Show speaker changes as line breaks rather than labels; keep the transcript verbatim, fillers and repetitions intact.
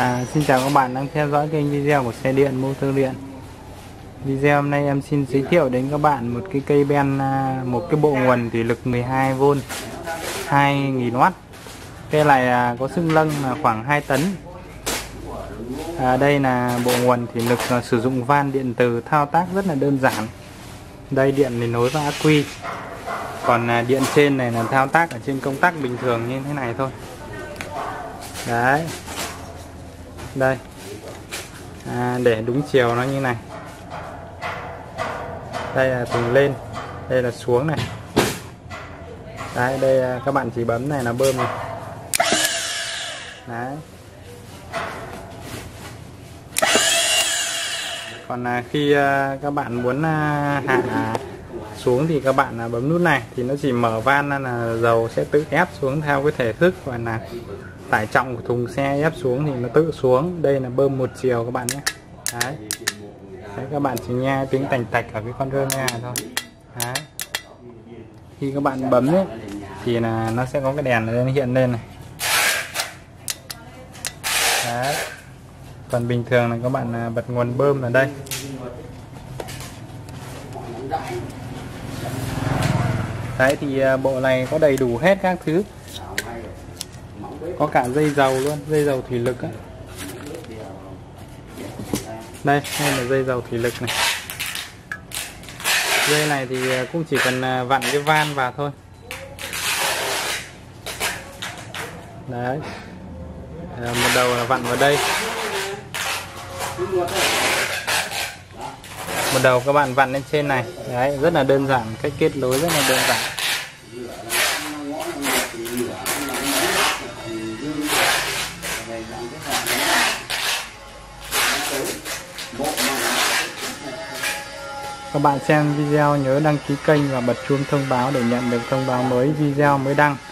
À, xin chào các bạn đang theo dõi kênh video của xe điện motor điện. Video hôm nay em xin giới thiệu đến các bạn một cái cây ben, một cái bộ nguồn thủy lực mười hai vôn hai nghìn oát. Cây này có sức nâng là khoảng hai tấn. À, đây là bộ nguồn thủy lực sử dụng van điện từ, thao tác rất là đơn giản. Đây điện thì nối vào ắc quy, còn điện trên này là thao tác ở trên công tắc bình thường như thế này thôi. Đấy, đây à, để đúng chiều nó như này. Đây là từng lên, đây là xuống này. Đấy, đây các bạn chỉ bấm này là bơm này. Đấy. Còn à, khi à, các bạn muốn à, hạ xuống thì các bạn à, bấm nút này thì nó chỉ mở van ra là dầu sẽ tự ép xuống theo cái thể thức, và là tải trọng của thùng xe ép xuống thì nó tự xuống. Đây là bơm một chiều các bạn nhé. Đấy. Đấy, các bạn chỉ nghe tiếng tành tạch ở cái con rơ nghe này thôi. Đấy. Khi các bạn bấm ấy, thì là nó sẽ có cái đèn nó hiện lên này. Đấy. Còn bình thường là các bạn bật nguồn bơm ở đây. Đấy thì bộ này có đầy đủ hết các thứ. Có cả dây dầu luôn, dây dầu thủy lực ấy. Đây, đây là dây dầu thủy lực này. Dây này thì cũng chỉ cần vặn cái van vào thôi. Đấy. Một đầu là vặn vào đây. Một đầu các bạn vặn lên trên này. Đấy, rất là đơn giản, cách kết nối rất là đơn giản. Các bạn xem video nhớ đăng ký kênh và bật chuông thông báo để nhận được thông báo mới video mới đăng.